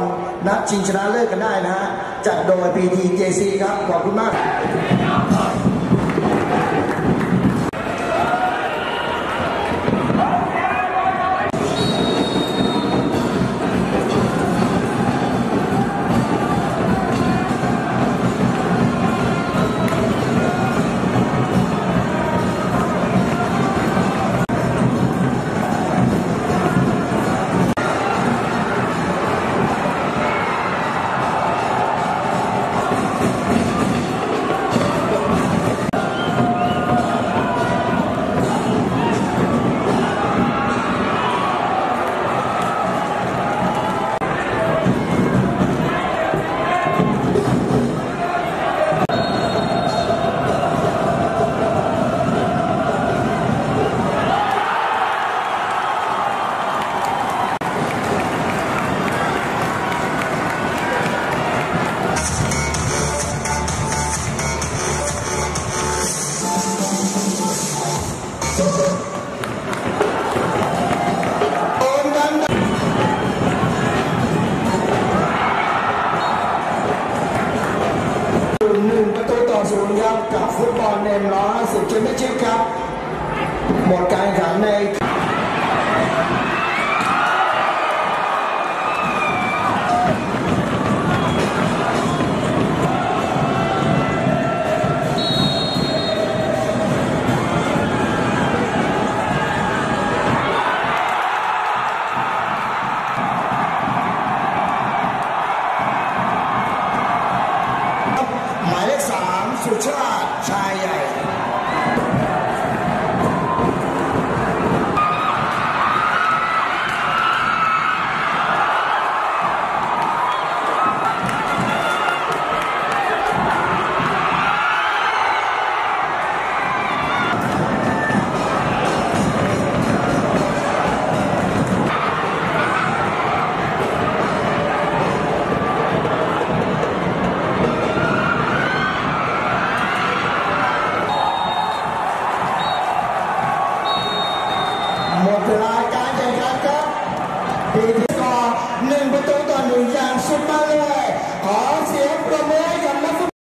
นัดชิงชนะเลิศกันได้นะฮะจัดโดย PTJC ครับขอบคุณมาก1-0ครับกับฟุตบอลเนม150แชมเปี้ยนชิพครับหมดการแข่งขันในหมายเลข3สุชาติชายใหญ่หมดเวลาการแข่งขันครับ